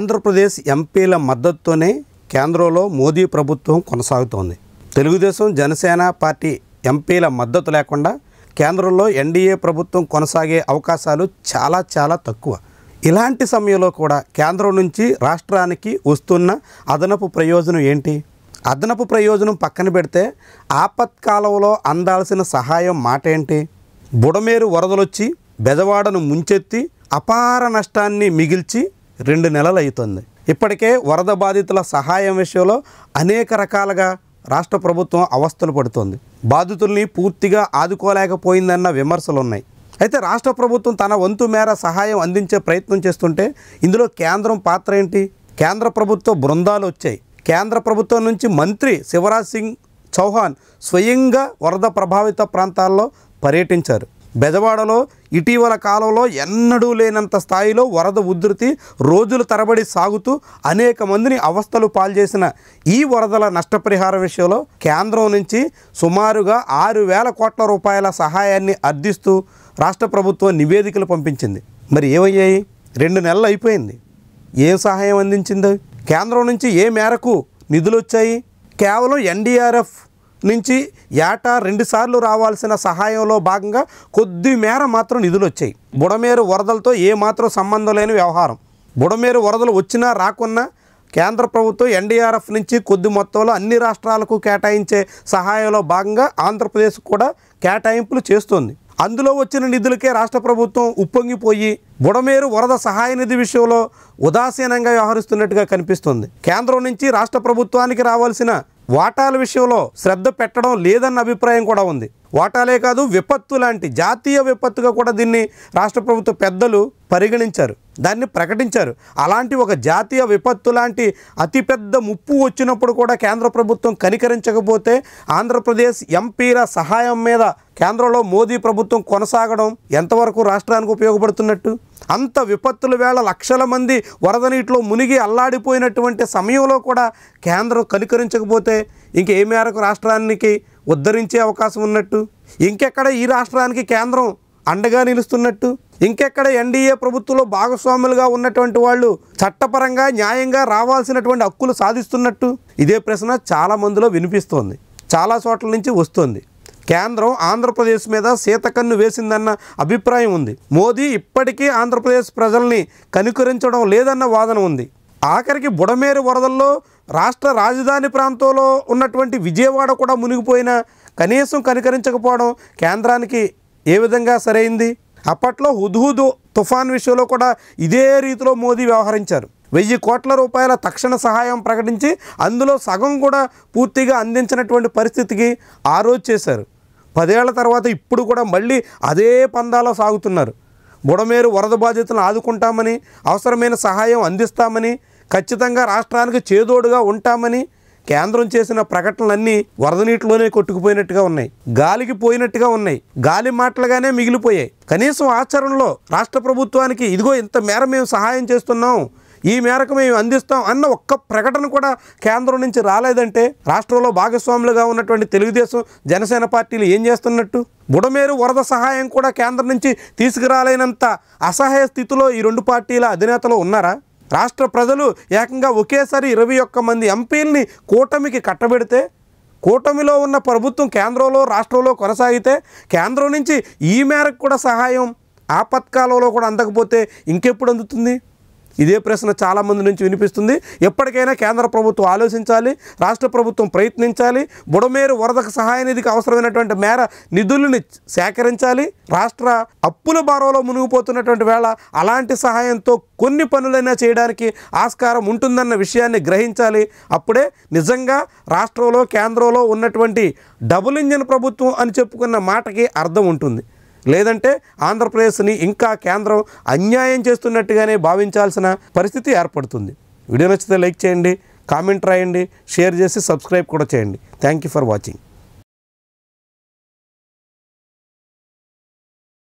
ఆంధ్రప్రదేశ్ ఎంపీల మద్దతుతోనే కేంద్రంలో మోదీ ప్రభుత్వం కొనసాగుతోంది. తెలుగుదేశం జనసేన పార్టీ ఎంపీల మద్దతు లేకుండా కేంద్రంలో ఎన్డీఏ ప్రభుత్వం కొనసాగే అవకాశాలు చాలా తక్కువ. ఇలాంటి సమయంలో కూడా కేంద్రం నుంచి రాష్ట్రానికి వస్తున్న అదనపు ప్రయోజనం ఏంటి? అదనపు ప్రయోజనం పక్కన పెడితే ఆపత్కాలంలో అందాల్సిన సహాయం మాట ఏంటి? బుడమేరు వరదలొచ్చి బెజవాడను ముంచెత్తి అపార నష్టాన్ని మిగిల్చి 2 నెలలు అవుతుంది. ఇప్పటికే వరద బాధితుల సహాయం విషయంలో అనేక రకాలుగా రాష్ట్ర ప్రభుత్వం అవస్థలు పడుతోంది. బాధితుల్ని పూర్తిగా ఆదుకోలేకపోయిందన్న విమర్శలు ఉన్నాయి. అయితే రాష్ట్ర ప్రభుత్వం తన వంతు మేర సహాయం అందించే ప్రయత్నం చేస్తుంటే ఇందులో కేంద్రం పాత్ర ఏంటి? కేంద్ర ప్రభుత్వ బృందాలు వచ్చాయి. కేంద్ర ప్రభుత్వం నుంచి మంత్రి శివరాజ్ సింగ్ చౌహాన్ స్వయంగా వరద ప్రభావిత ప్రాంతాల్లో పర్యటించారు. బెజవాడలో ఇటీవల కాలంలో ఎన్నడూ లేనంత స్థాయిలో వరద ఉధృతి రోజుల తరబడి సాగుతూ అనేక మందిని అవస్థలు పాల్చేసిన ఈ వరదల నష్టపరిహార విషయంలో కేంద్రం నుంచి సుమారుగా 6,000 కోట్ల రూపాయల సహాయాన్ని అర్థిస్తూ రాష్ట్ర ప్రభుత్వం నివేదికలు పంపించింది. మరి ఏమయ్యాయి? 2 నెలలు అయిపోయింది. ఏం సహాయం అందించింది? కేంద్రం నుంచి ఏ మేరకు నిధులు వచ్చాయి? కేవలం ఎన్డీఆర్ఎఫ్ నుంచి ఏటా 2 సార్లు రావాల్సిన సహాయంలో భాగంగా కొద్ది మేర మాత్రం నిధులు వచ్చాయి. బుడమేరు వరదలతో ఏమాత్రం సంబంధం లేని వ్యవహారం. బుడమేరు వరదలు వచ్చినా రాకున్నా కేంద్ర ప్రభుత్వం ఎన్డీఆర్ఎఫ్ నుంచి కొద్ది మొత్తంలో అన్ని రాష్ట్రాలకు కేటాయించే సహాయంలో భాగంగా ఆంధ్రప్రదేశ్ కూడా కేటాయింపులు చేస్తోంది. అందులో వచ్చిన నిధులకే రాష్ట్ర ప్రభుత్వం ఉప్పొంగిపోయి బుడమేరు వరద సహాయ నిధి విషయంలో ఉదాసీనంగా వ్యవహరిస్తున్నట్టుగా కనిపిస్తుంది. కేంద్రం నుంచి రాష్ట్ర ప్రభుత్వానికి రావాల్సిన వాటాల విషయంలో శ్రద్ధ పెట్టడం లేదన్న అభిప్రాయం కూడా ఉంది. వాటాలే కాదు, విపత్తు లాంటి జాతీయ విపత్తుగా కూడా దీన్ని రాష్ట్ర ప్రభుత్వ పెద్దలు పరిగణించారు, దాన్ని ప్రకటించారు. అలాంటి ఒక జాతీయ విపత్తు లాంటి అతిపెద్ద ముప్పు వచ్చినప్పుడు కూడా కేంద్ర ప్రభుత్వం కనికరించకపోతే ఆంధ్రప్రదేశ్ ఎంపీల సహాయం మీద కేంద్రంలో మోదీ ప్రభుత్వం కొనసాగడం ఎంతవరకు రాష్ట్రానికి ఉపయోగపడుతున్నట్టు? అంత విపత్తుల వేళ లక్షల మంది వరద నీటిలో మునిగి అల్లాడిపోయినటువంటి సమయంలో కూడా కేంద్రం కనికరించకపోతే ఇంకే మేరకు రాష్ట్రానికి ఉద్ధరించే అవకాశం ఉన్నట్టు? ఇంకెక్కడ ఈ రాష్ట్రానికి కేంద్రం అండగా నిలుస్తున్నట్టు? ఇంకెక్కడ ఎన్డీఏ ప్రభుత్వంలో భాగస్వాములుగా ఉన్నటువంటి వాళ్ళు చట్టపరంగా న్యాయంగా రావాల్సినటువంటి హక్కులు సాధిస్తున్నట్టు? ఇదే ప్రశ్న చాలా మందిలో వినిపిస్తోంది, చాలా చోట్ల నుంచి వస్తుంది. కేంద్రం ఆంధ్రప్రదేశ్ మీద శీతకన్ను వేసిందన్న అభిప్రాయం ఉంది. మోదీ ఇప్పటికీ ఆంధ్రప్రదేశ్ ప్రజల్ని కనికరించడం లేదన్న వాదన ఉంది. ఆఖరికి బుడమేరు వరదల్లో రాష్ట్ర రాజధాని ప్రాంతంలో ఉన్నటువంటి విజయవాడ కూడా మునిగిపోయినా కనీసం కనికరించకపోవడం కేంద్రానికి ఏ విధంగా సరైంది? అప్పట్లో హుద్హుద్ తుఫాన్ విషయంలో కూడా ఇదే రీతిలో మోదీ వ్యవహరించారు. 1000 కోట్ల రూపాయల తక్షణ సహాయం ప్రకటించి అందులో సగం కూడా పూర్తిగా అందించినటువంటి పరిస్థితికి ఆ రోజు చేశారు. 10 ఏళ్ల తర్వాత ఇప్పుడు కూడా మళ్ళీ అదే పందాలో సాగుతున్నారు. బుడమేరు వరద బాధితులను ఆదుకుంటామని, అవసరమైన సహాయం అందిస్తామని, ఖచ్చితంగా రాష్ట్రానికి చేదోడుగా ఉంటామని కేంద్రం చేసిన ప్రకటనలన్నీ వరద నీటిలోనే కొట్టుకుపోయినట్టుగా ఉన్నాయి, గాలికి పోయినట్టుగా ఉన్నాయి, గాలి మాటలుగానే మిగిలిపోయాయి. కనీసం ఆచరణలో రాష్ట్ర ప్రభుత్వానికి ఇదిగో ఇంత మేర మేము సహాయం చేస్తున్నాం, ఈ మేరకు మేము అందిస్తాం అన్న ఒక్క ప్రకటన కూడా కేంద్రం నుంచి రాలేదంటే రాష్ట్రంలో భాగస్వాములుగా ఉన్నటువంటి తెలుగుదేశం జనసేన పార్టీలు ఏం చేస్తున్నట్టు? బుడమేరు వరద సహాయం కూడా కేంద్రం నుంచి తీసుకురాలేనంత అసహాయ స్థితిలో ఈ 2 పార్టీల అధినేతలు ఉన్నారా? రాష్ట్ర ప్రజలు ఏకంగా ఒకేసారి 21 మంది ఎంపీల్ని కూటమికి కట్టబెడితే కూటమిలో ఉన్న ప్రభుత్వం కేంద్రంలో రాష్ట్రంలో కొనసాగితే కేంద్రం నుంచి ఈ మేరకు కూడా సహాయం ఆపత్కాలంలో కూడా అందకపోతే ఇంకెప్పుడు అందుతుంది? ఇదే ప్రశ్న చాలామంది నుంచి వినిపిస్తుంది. ఎప్పటికైనా కేంద్ర ప్రభుత్వం ఆలోచించాలి, రాష్ట్ర ప్రభుత్వం ప్రయత్నించాలి. బుడమేరు వరదకు సహాయ నిధికి అవసరమైనటువంటి మేర నిధులను సేకరించాలి. రాష్ట్ర అప్పుల భారంలో మునిగిపోతున్నటువంటి వేళ అలాంటి సహాయంతో కొన్ని పనులైనా చేయడానికి ఆస్కారం ఉంటుందన్న విషయాన్ని గ్రహించాలి. అప్పుడే నిజంగా రాష్ట్రంలో కేంద్రంలో ఉన్నటువంటి డబుల్ ఇంజిన్ ప్రభుత్వం అని చెప్పుకున్న మాటకి అర్థం ఉంటుంది. లేదంటే ఆంధ్రప్రదేశ్ని ఇంకా కేంద్రం అన్యాయం చేస్తున్నట్టుగానే భావించాల్సిన పరిస్థితి ఏర్పడుతుంది. వీడియో నచ్చితే లైక్ చేయండి, కామెంట్ రాయండి, షేర్ చేసి సబ్స్క్రైబ్ కూడా చేయండి. Thank you for watching.